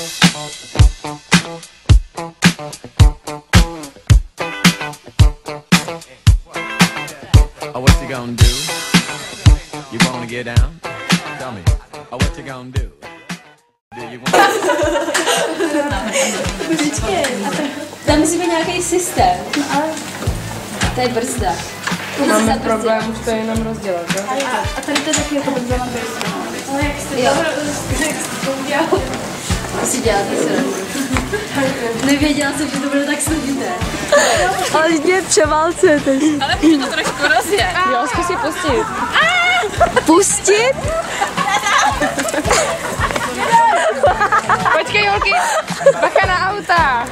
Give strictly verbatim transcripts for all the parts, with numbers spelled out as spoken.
Oh, what you gonna do? You wanna get down? Tell me. Oh, what you gonna do? Do you wanna... Počkej, tam musí být nějaký systém. To je brzda. Máme problém už to jenom rozdělat, jo? A tady to je taky jako brzda na brzda. Ale jak jste to udělal? To si děláte se. Nevěděla jsem, že to bude tak složité. Ale mě převálcujete. Ale můžu to trošku rozjet. Jo, zkusí pustit. Pustit? Počkej, holky, bacha na auta.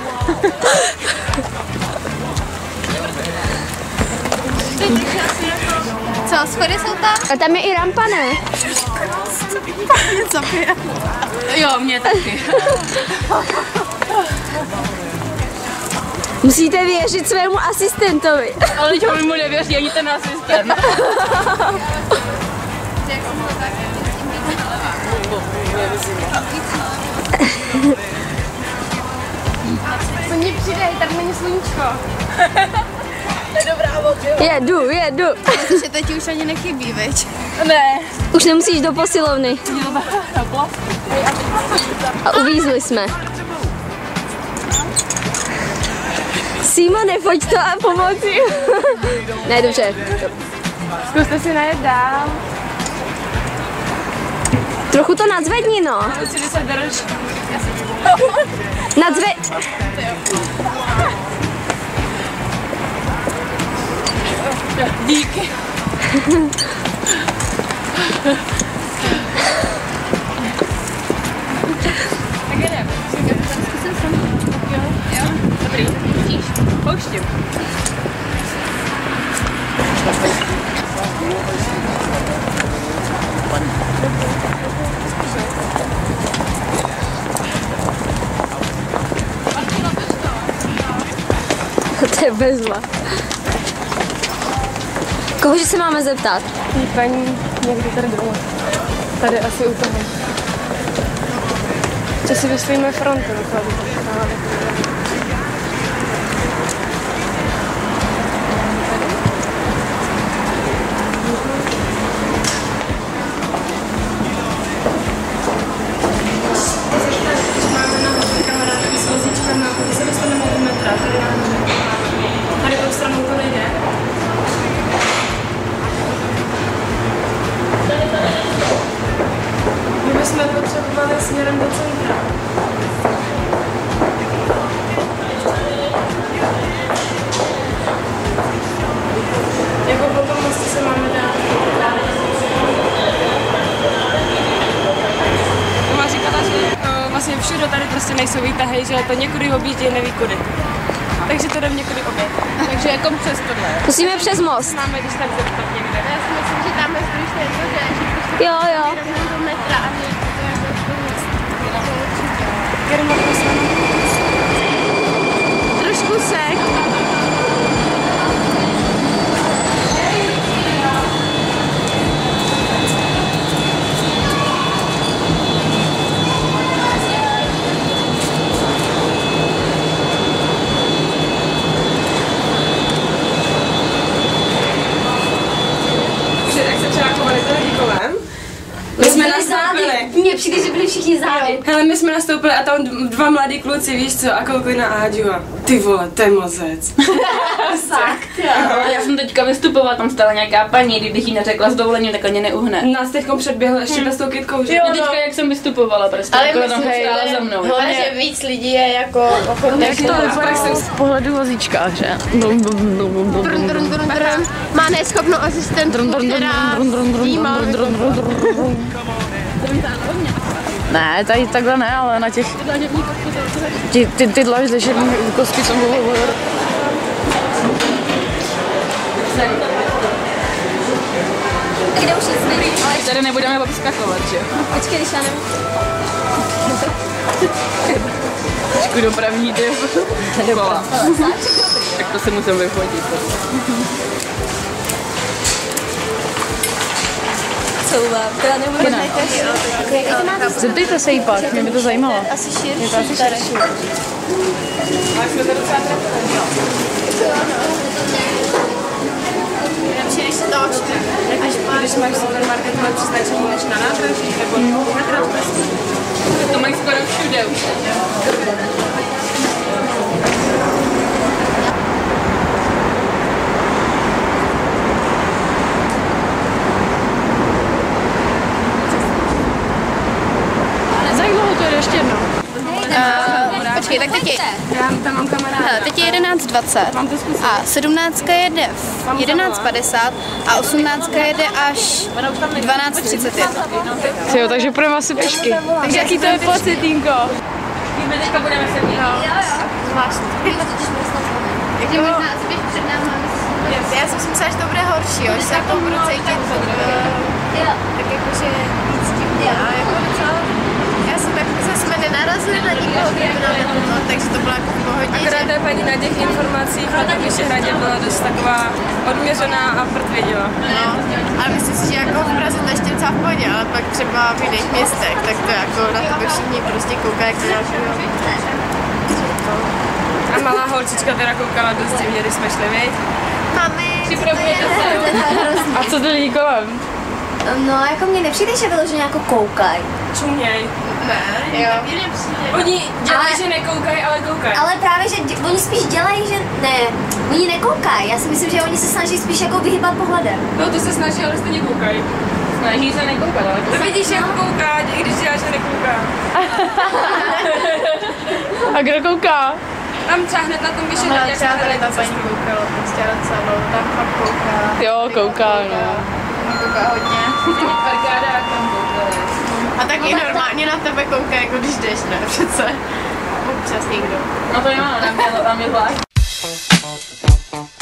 Co, schody jsou tam? A tam je i rampa, ne? Jo, mě taky. Musíte věřit svému asistentovi. Ale teď on mu nevěří ani ten asistent. Co mě přidej, tady není sluníčko. To je dobrá mobil. Jedu, jedu. Že teď už ani nechybí, veď? Ne. Už nemusíš do posilovny. A uvízli jsme. Simone, pojď to a pomoci. Ne, dobře. Zkuste si najet dál. Trochu to nadzvedni, no. Musíte se drž. Nadzve... Díky. Tak jdem. Jo? Dobrý. Vidíš? Pouštím. To je bezva. Kohože se máme zeptat? Tý paní někdy tady doma. Tady asi u toho. Co si vystojíme frontu dokladu. Máme na kamarádky s vozíčkama, když se dostaneme do metra, tady máme. Tady tou stranou to nejde. My bychom potřebovali směrem do centra. Jako po tom mostu se máme dát. Má říkala, že uh, vlastně všude tady prostě nejsou výtahy, že to někudy objíždí, neví kudy. Takže to jdem někudy obět. Takže jako přes tohle. Musíme přes most. Máme když tak zeptat někde. Já si myslím, že tam je spíš to, že ještě Jo, jo. jdeme do metra a mě to jako do města. Trošku sek. My jsme nastoupili. Mně přijde, že byli všichni zády. Hele, my jsme nastoupili a tam dva mladí kluci, víš co, a koukali na Áďu a ty vole, to je mozec. Fakt, jo. Já jsem teďka vystupovala, tam stala nějaká paní, kdybych jí neřekla s dovolením, tak ani neuhne. Nás teďkom předběhl ještě bez tou kytkou, že? Jo, teďka jak jsem vystupovala prostě, Ale jako tam myslím, stála že za mnou. hlavně, že víc lidí je jako ochotných. Z pohledu vozíčka, že? Drn, drn, drn, drn. Má neschopnou asistentku, která jímá. Ne, tady takhle ne, ale na těch... Ty, ty, ty dlaždy šední kostky jsou... Kde už nic není. Tady nebudeme obskakovat, že? Počkej, když já nevím. Trošku dopravní jde kola. Tak to se musím vyfotit. couvám. Teda nebudu nejtěžší. Zeptejte se jí pak, mě by to zajímalo. Asi širší. Je to asi širší. Lepší, když se to očte. Když máš supermarket lepší značení než na nádraží, nebo na trhu. To mají skoro všude už. Za jak dlouho to jde ještě jednou? Uh, počkej, tak teď je, Já tam mám kamaráda. hele, teď je jedenáct dvacet Mám to zkusit. a sedmnáct jede v jedenáct padesát a osmnáct jede až dvanáct třicet jedna. Jo, takže půjdeme asi pěšky. Takže jaký to je pocit, Týnko? My teďka budeme se mít. Jako, já jsem si myslela, že to bude horší, jo, že se jako budu cítit uh, tak jakože víc tím já, jako docela, já jsem tak, že jsme nenarazili na nikoho, kdo by nám nepomohl, takže to bylo jako v pohodě, Akorát že... ta paní na těch informacích na té Vyšehradě byla dost taková odměřená a prtvěděla. No, ale myslím si, že jako v Praze to ještě docela v pohodě, ale pak třeba v jiných městech, tak to jako na to by všichni prostě koukají jako nějakého... A malá holčička teda koukala dost divně, když jsme šli, viď? Mami, Připravujete se, jo? A co ty lidi kolem? No, jako mě nepřijde, že vyloženě jako koukaj. Čuměj. ne, jo. Oni dělají, Ale- že nekoukají, ale koukají. Ale právě, že dě- oni spíš dělají, že ne, oni nekoukají. Já si myslím, že oni se snaží spíš jako vyhybat pohledem. No to se snaží, ale stejně koukají. Snaží se nekoukat, ale To vidíš, jak kouká, i když dělá, že nekouká. A kdo kouká? Tam třeba hned na tom Vyšehradě, jak se Třeba tady ta hraje paní koukala prostě docela dlouho, tam fakt kouká. Jo, kouká, no. Kouká hodně. A taky normálně na tebe kouká, jako když jdeš, ne? Přece. Občas někdo. No to jo, nám je, nám je zvlášť.